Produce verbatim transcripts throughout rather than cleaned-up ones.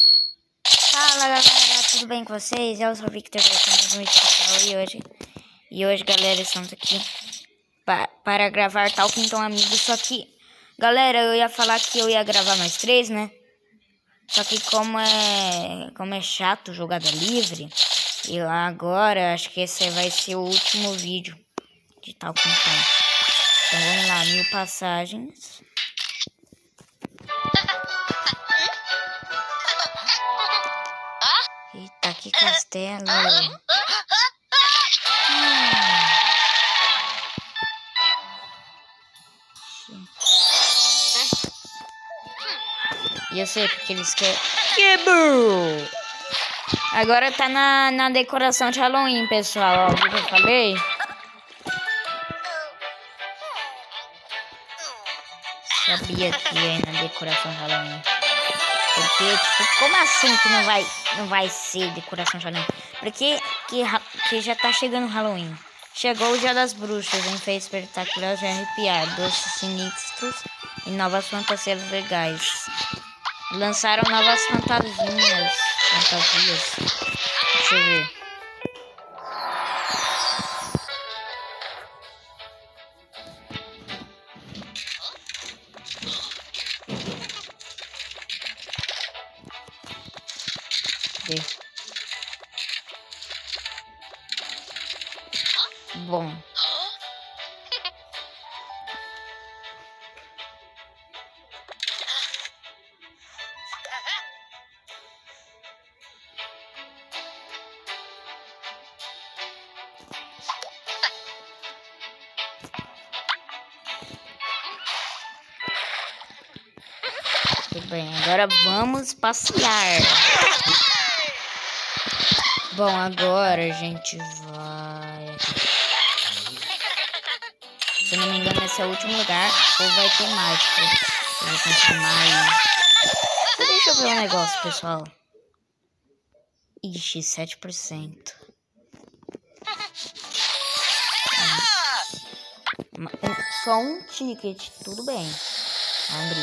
Fala galera, tudo bem com vocês? Eu sou o Victor, e hoje, e hoje galera, estamos aqui pa, para gravar Talkington Amigos. Só que, galera, eu ia falar que eu ia gravar mais três, né? Só que como é, como é chato jogada livre, eu agora acho que esse vai ser o último vídeo de Talkington. Então vamos lá, mil passagens. Eita, que castelo! Hum. E eu sei porque eles querem. Quebrou! Agora tá na, na decoração de Halloween, pessoal. Ó, o que eu falei? Sabia que é na decoração de Halloween. Porque, tipo, como assim que não vai, não vai ser decoração de Halloween? Porque que, que já tá chegando o Halloween. Chegou o Dia das Bruxas, enfeites espetaculares de arrepiar, doces sinistros e novas fantasias legais. Lançaram novas fantasias. Fantasias. Deixa eu ver. Bom. Tudo bem, agora vamos passear. Bom, agora a gente vai... Se não me engano, esse é o último lugar. Ou vai ter mágica. Eu vou confirmar aí. Deixa eu ver um negócio, pessoal. Ixi, sete por cento. Hum. Só um ticket, tudo bem. Vamos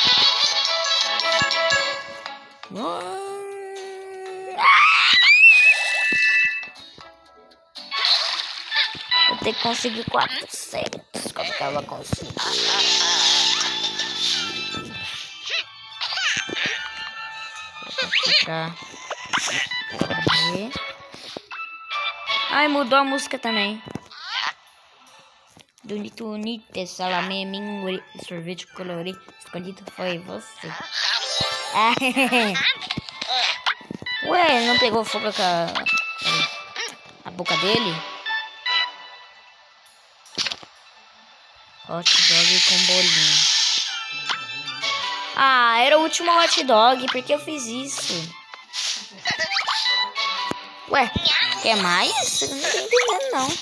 abrir. Eu tenho que conseguir quatrocentos. Como que eu vou conseguir? Vou ficar. Ai, mudou a música também. Donito unite, salame, mingue, sorvete colorido. Escolhido foi você. Ué, ele não pegou fogo com a, a boca dele? Hot dog com bolinho. Ah, era o último hot dog. Por que eu fiz isso? Ué, quer mais? Eu não tô entendendo, não.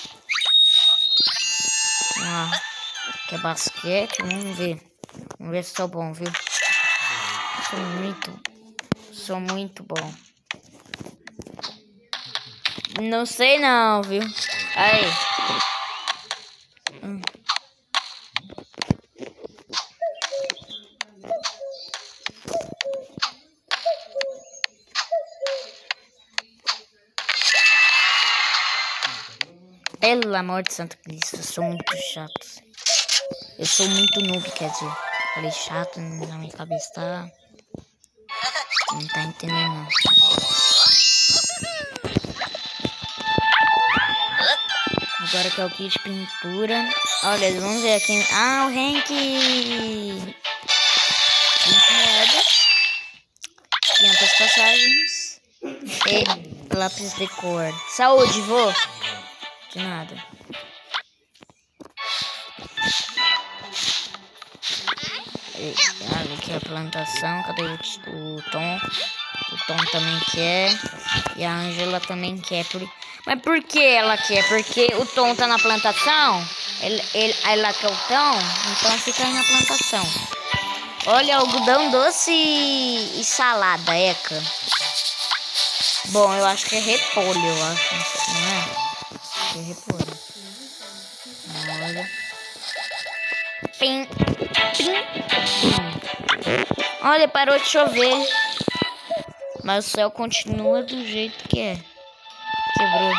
Ah, quer basquete? Vamos ver. Vamos ver se sou bom, viu? Sou muito... Sou muito bom. Não sei não, viu? Aí. Hum. Pelo amor de Santo Cristo, eu sou muito chato. Eu sou muito noob, quer dizer. Falei chato, na minha cabeça tá... Não tá entendendo, não. Agora que é o kit de pintura. Olha, vamos ver aqui. Ah, o Hank! vinte moedas. quinhentas passagens. E lápis de cor. Saúde, vô! De nada. E, olha aqui a plantação. Cadê o, o Tom? O Tom também quer. E a Angela também quer. Por... Mas por que ela quer? Porque o Tom tá na plantação. Ele, ele, ela quer o Tom. Então fica na plantação. Olha, algodão doce e, e salada, eca. Bom, eu acho que é repolho, eu acho. Não é? É repolho. Olha. Pim, pim, pim. Olha, parou de chover. Mas o céu continua do jeito que é. Quebrou.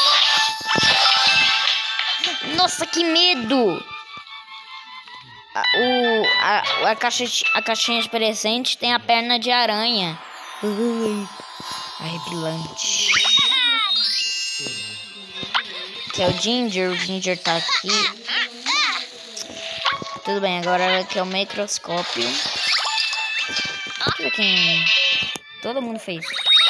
Nossa, que medo! A, o, a, a, caixa, a caixinha de presente tem a perna de aranha. Ui, arrepilante. Que é o Ginger. O Ginger tá aqui. Tudo bem, agora aqui é o microscópio. Deixa eu ver quem... Todo mundo fez.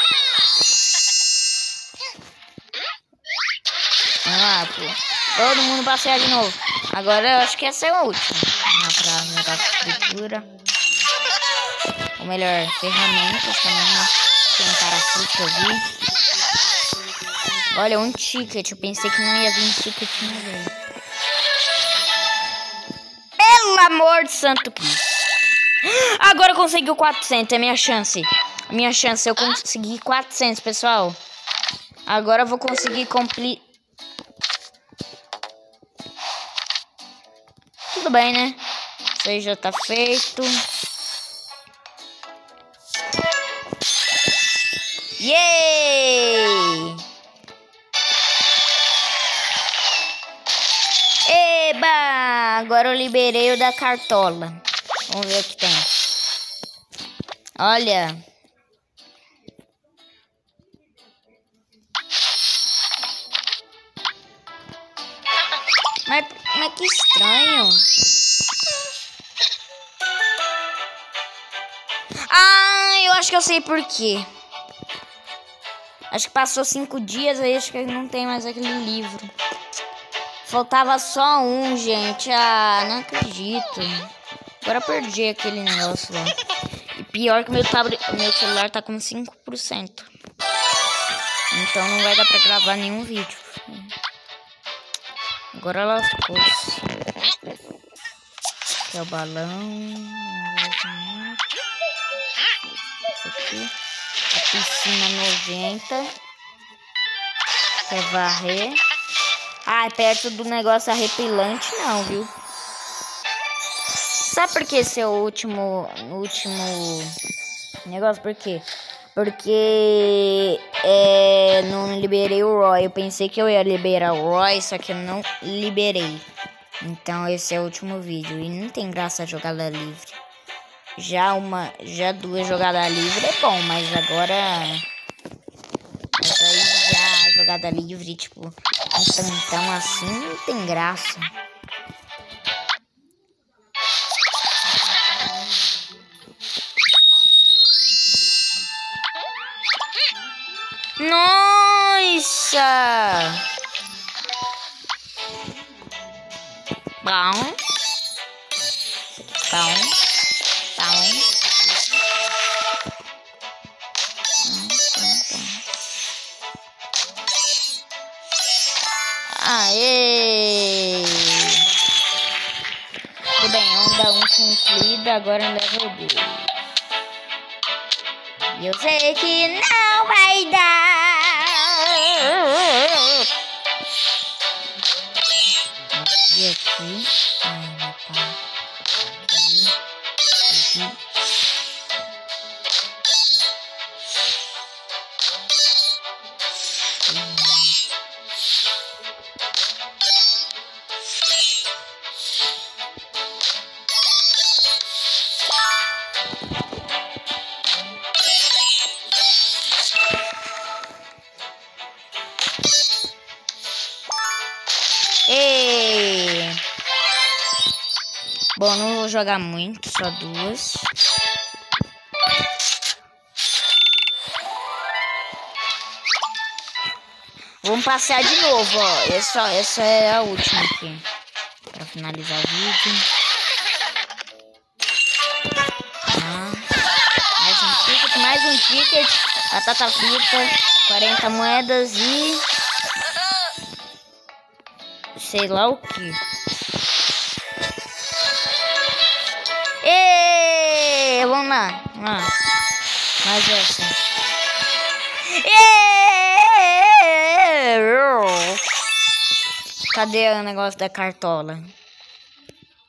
Vamos lá, pô. Todo mundo passear de novo. Agora eu acho que essa é a última. Pra mudar a estrutura. Ou melhor, ferramentas também, né? Tem um parafuso que eu vi. Olha, um ticket. Eu pensei que não ia vir um ticket, não veio. Pelo amor de Santo Cristo. Agora eu consegui o quatrocentos. É minha chance. Minha chance. Eu consegui quatrocentos, pessoal. Agora eu vou conseguir completar. Tudo bem, né? Isso aí já tá feito. Yay! Eba! Agora eu liberei o da cartola. Vamos ver o que tem. Olha. Mas, mas que estranho. Ah, eu acho que eu sei por quê. Acho que passou cinco dias, aí acho que não tem mais aquele livro. Faltava só um, gente. Ah, não acredito. Agora eu perdi aquele negócio lá. E pior que meu tablet, meu celular tá com cinco por cento. Então não vai dar pra gravar nenhum vídeo. Agora lascou-se. Aqui é o balão. Isso aqui. A piscina nojenta. Quer varrer. Ai, perto do negócio arrepilante não, viu? Sabe por que esse é o último, último negócio? Por quê? Porque é, não liberei o Roy. Eu pensei que eu ia liberar o Roy, só que eu não liberei. Então esse é o último vídeo. E não tem graça a jogada livre. Já uma, já duas jogadas livres é bom, mas agora... Mas aí já a jogada livre, tipo, um tantão assim, não tem graça. Nossa! Bom. Bom. Bom. Aê! Tudo bem, onda um concluída, agora level dois. E eu sei que não vai dar. Aqui, aqui. Ai, meu pai. Aqui, aqui. Ei! Bom, não vou jogar muito, só duas. Vamos passear de novo, ó. Essa, essa é a última aqui. Pra finalizar o vídeo. Ah, mais um ticket, mais um ticket. Batata frita, quarenta moedas e... sei lá o que. Êêêê! Vamos lá, vamos lá. Mais essa. Êêêê! Cadê o negócio da cartola?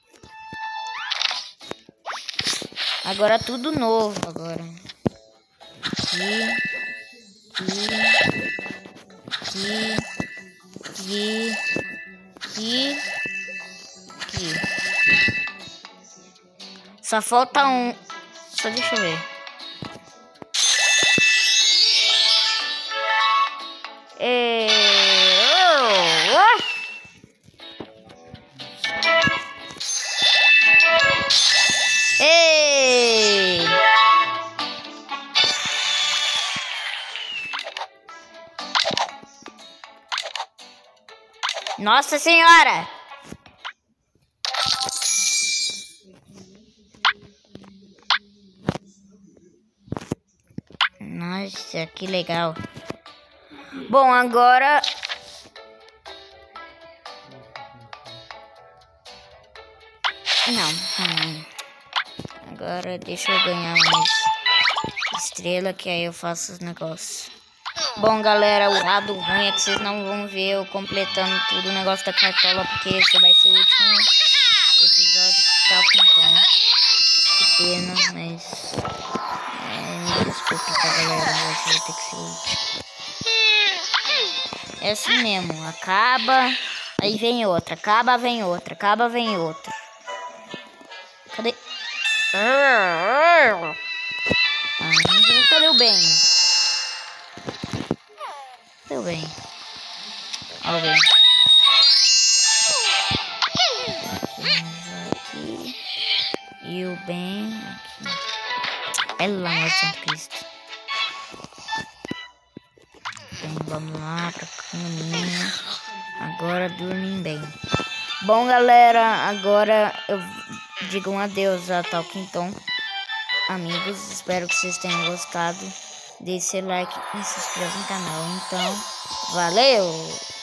Agora tudo novo agora. Aqui. Aqui. Aqui. Aqui. Aqui. Só falta um. Só deixa eu ver. É... Ei! Nossa Senhora! Nossa, que legal. Bom, agora... Não, não. Agora deixa eu ganhar mais estrela, que aí eu faço os negócios. Bom, galera, o lado ruim é que vocês não vão ver eu completando tudo o negócio da cartola, porque esse vai ser o último episódio que tá com tom. Que pena, mas... É, desculpa, tá, galera, mas vai ter que ser o último. É assim mesmo, acaba, aí vem outra, acaba, vem outra, acaba, vem outra. Cadê? Ah, cadê o bem? Cadê o bem? Ó o bem. Aqui. E o bem aqui. Pelo amor de Santo Cristo. Bem, vamos lá pra caminho. Agora dormem bem. Bom, galera, agora eu digo um adeus a Talking Tom. Amigos, espero que vocês tenham gostado. Deixe seu like e se inscreva no canal. Então, valeu!